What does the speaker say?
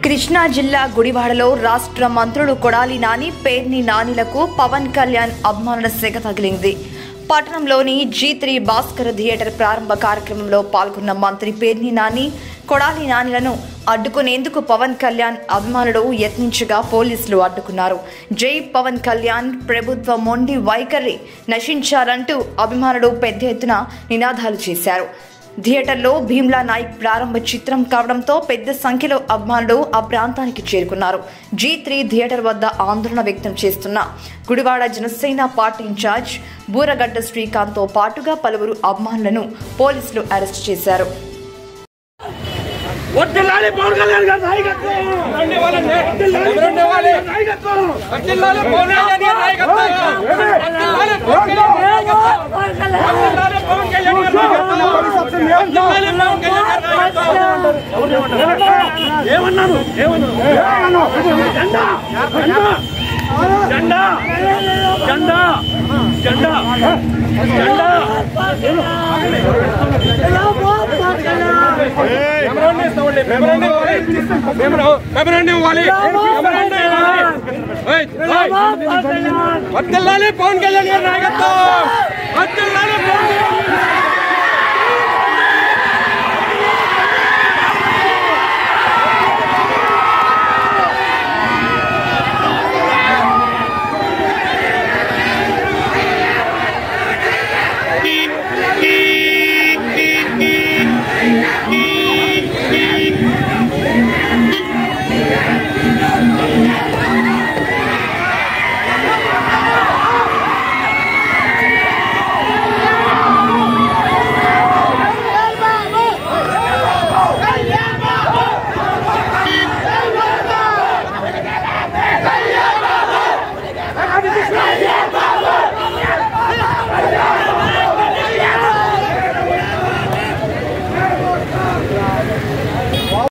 కృష్ణా జిల్లా గుడివాడలో రాష్ట్ర మంత్రులు కొడాలి నాని, పేర్ని నానిలకు పవన్ కళ్యాణ్ అభిమానుల సెగ తగిలింది. పట్టణంలోని G3 భాస్కర్ థియేటర్ ప్రారంభ కార్యక్రమంలో పాల్గొన్న మంత్రి పేర్ని నాని, కొడాలి నానిలను అడ్డుకునేందుకు పవన్ కళ్యాణ్ అభిమానులు యత్నించగా పోలీసులు అడ్డుకున్నారు. జై పవన్ కళ్యాణ్, ప్రభుత్వ మొండి వైఖరి నశించాలంటూ అభిమానులు పెద్ద ఎత్తున నినాదాలు చేశారు. థియేటర్లో భీమ్లా నాయక్ ప్రారంభ చిత్రం కావడంతో పెద్ద సంఖ్యలో అభిమానులు ఆ ప్రాంతానికి చేరుకున్నారు. G3 థియేటర్ వద్ద ఆందోళన వ్యక్తం చేస్తున్న గుడివాడ జనసేన పార్టీ ఇన్ఛార్జ్ బూరగడ్డ శ్రీకాంత్తో పాటుగా పలువురు అభిమానులను పోలీసులు అరెస్ట్ చేశారు. పవన్ కళ్యాణ్ గారి నాయకత్వం.